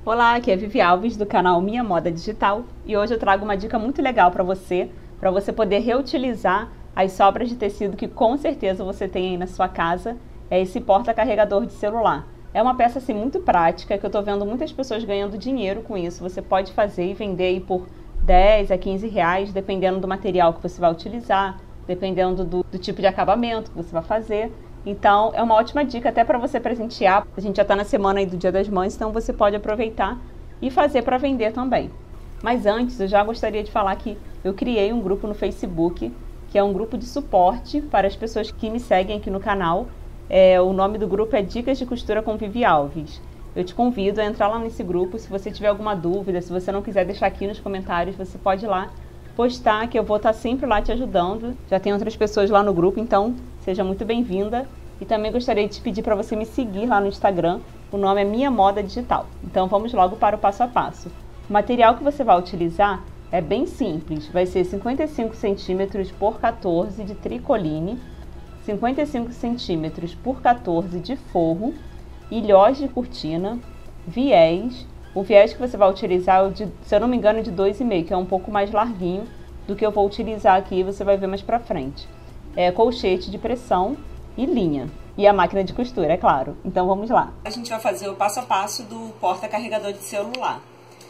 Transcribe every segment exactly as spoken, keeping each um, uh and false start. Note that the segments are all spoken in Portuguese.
Olá, aqui é Vivi Alves do canal Minha Moda Digital e hoje eu trago uma dica muito legal para você, para você poder reutilizar as sobras de tecido que com certeza você tem aí na sua casa, é esse porta-carregador de celular. É uma peça assim muito prática que eu estou vendo muitas pessoas ganhando dinheiro com isso. Você pode fazer e vender aí por dez a quinze reais, dependendo do material que você vai utilizar, dependendo do, do tipo de acabamento que você vai fazer. Então, é uma ótima dica até para você presentear. A gente já está na semana aí do Dia das Mães, então você pode aproveitar e fazer para vender também. Mas antes, eu já gostaria de falar que eu criei um grupo no Facebook, que é um grupo de suporte para as pessoas que me seguem aqui no canal. É, o nome do grupo é Dicas de Costura com Vivi Alves. Eu te convido a entrar lá nesse grupo. Se você tiver alguma dúvida, se você não quiser deixar aqui nos comentários, você pode ir lá postar, que eu vou estar sempre lá te ajudando. Já tem outras pessoas lá no grupo, então seja muito bem-vinda. E também gostaria de te pedir para você me seguir lá no Instagram. O nome é Minha Moda Digital. Então vamos logo para o passo a passo. O material que você vai utilizar é bem simples. Vai ser cinquenta e cinco centímetros por quatorze de tricoline, cinquenta e cinco centímetros por quatorze de forro, ilhós de cortina, viés. O viés que você vai utilizar, é de, se eu não me engano, é de dois e meio, que é um pouco mais larguinho do que eu vou utilizar aqui, você vai ver mais pra frente. É colchete de pressão e linha. E a máquina de costura, é claro. Então vamos lá. A gente vai fazer o passo a passo do porta-carregador de celular.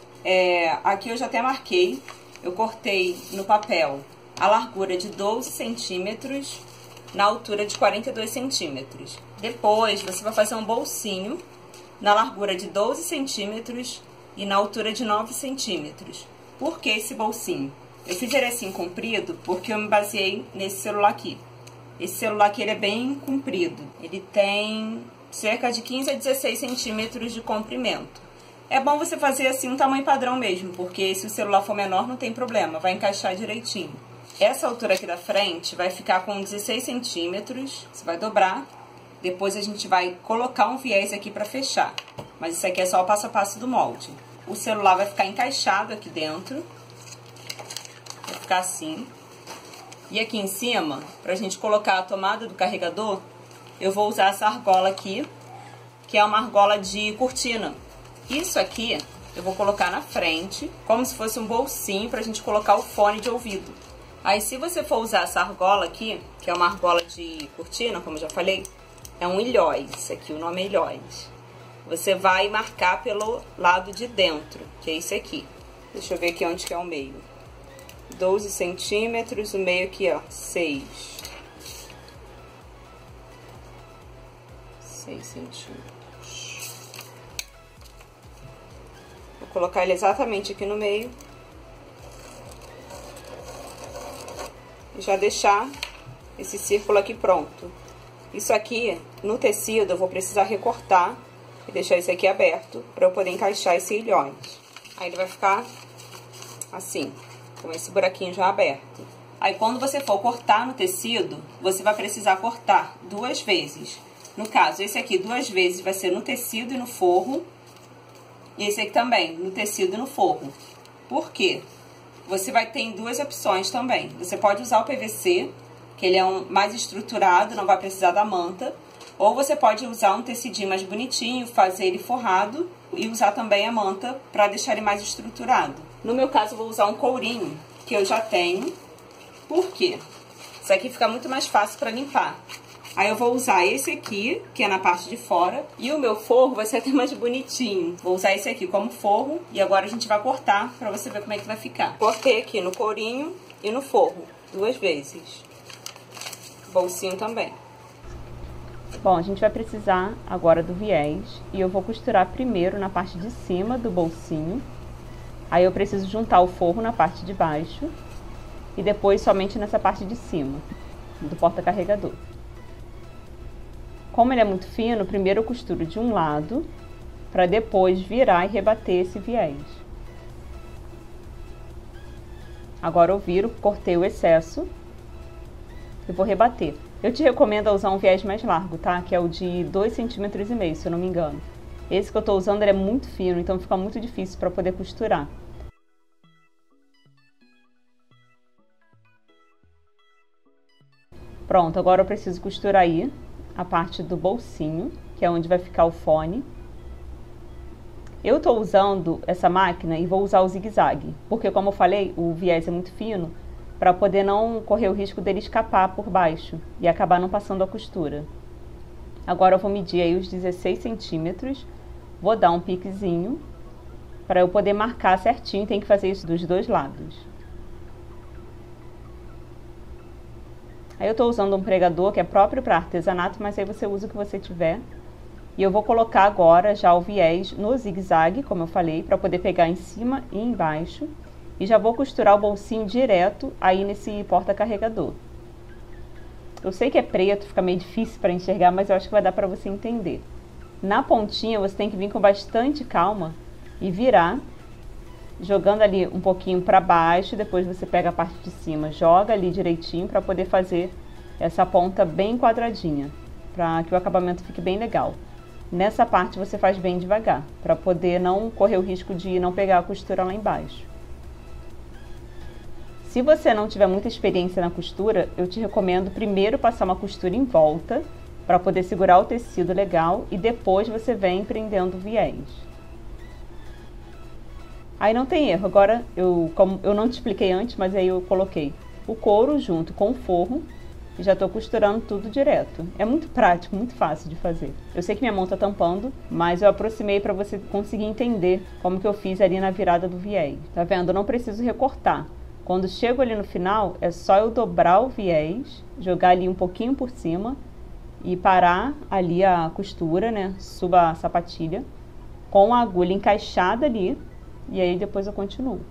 É, aqui eu já até marquei, eu cortei no papel a largura de doze centímetros na altura de quarenta e dois centímetros. Depois você vai fazer um bolsinho na largura de doze centímetros e na altura de nove centímetros. Por que esse bolsinho? Eu fiz ele assim comprido porque eu me baseei nesse celular aqui. Esse celular aqui ele é bem comprido, ele tem cerca de quinze a dezesseis centímetros de comprimento. É bom você fazer assim um tamanho padrão mesmo, porque se o celular for menor não tem problema, vai encaixar direitinho. Essa altura aqui da frente vai ficar com dezesseis centímetros, você vai dobrar. Depois a gente vai colocar um viés aqui para fechar. Mas isso aqui é só o passo a passo do molde. O celular vai ficar encaixado aqui dentro. Vai ficar assim. E aqui em cima, pra gente colocar a tomada do carregador, eu vou usar essa argola aqui, que é uma argola de cortina. Isso aqui eu vou colocar na frente, como se fosse um bolsinho pra gente colocar o fone de ouvido. Aí se você for usar essa argola aqui, que é uma argola de cortina, como eu já falei, é um ilhós, aqui o nome é ilhós. Você vai marcar pelo lado de dentro, que é esse aqui. Deixa eu ver aqui onde que é o meio. doze centímetros, o meio aqui, ó, seis. seis centímetros. Vou colocar ele exatamente aqui no meio. E já deixar esse círculo aqui pronto. Isso aqui, no tecido, eu vou precisar recortar e deixar esse aqui aberto para eu poder encaixar esse ilhós. Aí ele vai ficar assim, com esse buraquinho já aberto. Aí quando você for cortar no tecido, você vai precisar cortar duas vezes. No caso, esse aqui duas vezes vai ser no tecido e no forro. E esse aqui também, no tecido e no forro. Por quê? Você vai ter em duas opções também. Você pode usar o P V C, que ele é um mais estruturado, não vai precisar da manta. Ou você pode usar um tecidinho mais bonitinho, fazer ele forrado e usar também a manta para deixar ele mais estruturado. No meu caso, eu vou usar um courinho, que eu já tenho. Por quê? Isso aqui fica muito mais fácil para limpar. Aí eu vou usar esse aqui, que é na parte de fora, e o meu forro vai ser até mais bonitinho. Vou usar esse aqui como forro, e agora a gente vai cortar para você ver como é que vai ficar. Cortei aqui no courinho e no forro, duas vezes. Bolsinho também. Bom, a gente vai precisar agora do viés, e eu vou costurar primeiro na parte de cima do bolsinho. Aí eu preciso juntar o forro na parte de baixo, e depois somente nessa parte de cima, do porta-carregador. Como ele é muito fino, primeiro eu costuro de um lado, para depois virar e rebater esse viés. Agora eu viro, cortei o excesso, e vou rebater. Eu te recomendo usar um viés mais largo, tá? Que é o de dois centímetros e meio, se eu não me engano. Esse que eu tô usando ele é muito fino, então fica muito difícil para poder costurar. Pronto, agora eu preciso costurar aí a parte do bolsinho, que é onde vai ficar o fone. Eu estou usando essa máquina e vou usar o zigue-zague, porque como eu falei, o viés é muito fino, para poder não correr o risco dele escapar por baixo e acabar não passando a costura. Agora eu vou medir aí os dezesseis centímetros, vou dar um piquezinho, para eu poder marcar certinho, tem que fazer isso dos dois lados. Aí eu estou usando um pregador que é próprio para artesanato, mas aí você usa o que você tiver. E eu vou colocar agora já o viés no zigue-zague, como eu falei, para poder pegar em cima e embaixo. E já vou costurar o bolsinho direto aí nesse porta-carregador. Eu sei que é preto, fica meio difícil para enxergar, mas eu acho que vai dar para você entender. Na pontinha você tem que vir com bastante calma e virar, jogando ali um pouquinho para baixo, depois você pega a parte de cima, joga ali direitinho para poder fazer essa ponta bem quadradinha, para que o acabamento fique bem legal. Nessa parte você faz bem devagar, para poder não correr o risco de não pegar a costura lá embaixo. Se você não tiver muita experiência na costura, eu te recomendo primeiro passar uma costura em volta, para poder segurar o tecido legal, e depois você vem prendendo o viés. Aí não tem erro. Agora, eu, como eu não te expliquei antes, mas aí eu coloquei o couro junto com o forro e já estou costurando tudo direto. É muito prático, muito fácil de fazer. Eu sei que minha mão está tampando, mas eu aproximei para você conseguir entender como que eu fiz ali na virada do viés. Tá vendo? Eu não preciso recortar. Quando chego ali no final, é só eu dobrar o viés, jogar ali um pouquinho por cima e parar ali a costura, né? Suba a sapatilha com a agulha encaixada ali. E aí depois eu continuo.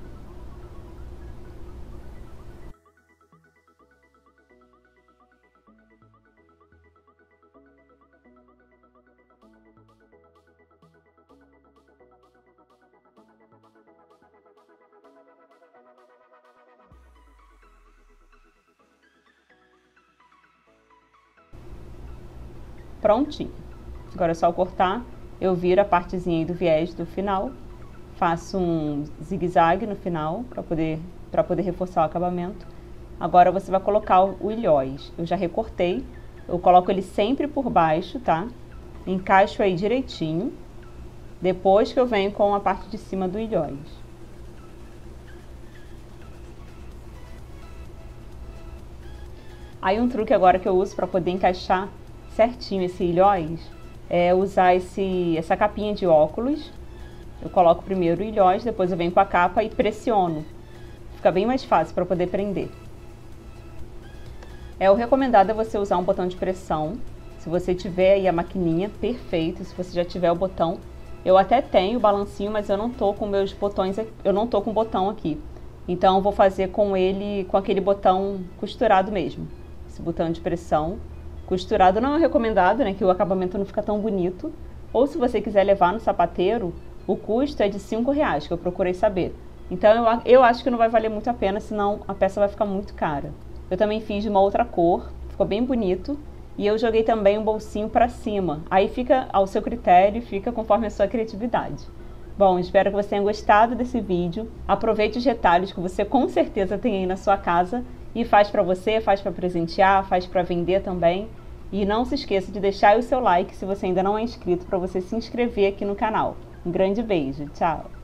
Prontinho. Agora é só cortar. Eu viro a partezinha aí do viés do final. Faço um zigue-zague no final, para poder, para poder reforçar o acabamento. Agora você vai colocar o ilhóis. Eu já recortei, eu coloco ele sempre por baixo, tá? Encaixo aí direitinho, depois que eu venho com a parte de cima do ilhóis. Aí um truque agora que eu uso para poder encaixar certinho esse ilhóis, é usar esse, essa capinha de óculos. Eu coloco primeiro o ilhóis, depois eu venho com a capa e pressiono. Fica bem mais fácil para poder prender. É, o recomendado é você usar um botão de pressão. Se você tiver aí a maquininha, perfeito. Se você já tiver o botão, eu até tenho o balancinho, mas eu não tô com meus botões, eu não tô com o botão aqui. Então eu vou fazer com ele, com aquele botão costurado mesmo. Esse botão de pressão costurado não é recomendado, né, que o acabamento não fica tão bonito. Ou se você quiser levar no sapateiro, o custo é de cinco reais, que eu procurei saber. Então eu, eu acho que não vai valer muito a pena, senão a peça vai ficar muito cara. Eu também fiz de uma outra cor, ficou bem bonito. E eu joguei também um bolsinho para cima. Aí fica ao seu critério, fica conforme a sua criatividade. Bom, espero que você tenha gostado desse vídeo. Aproveite os retalhos que você com certeza tem aí na sua casa. E faz para você, faz para presentear, faz para vender também. E não se esqueça de deixar o seu like se você ainda não é inscrito, para você se inscrever aqui no canal. Um grande beijo, tchau!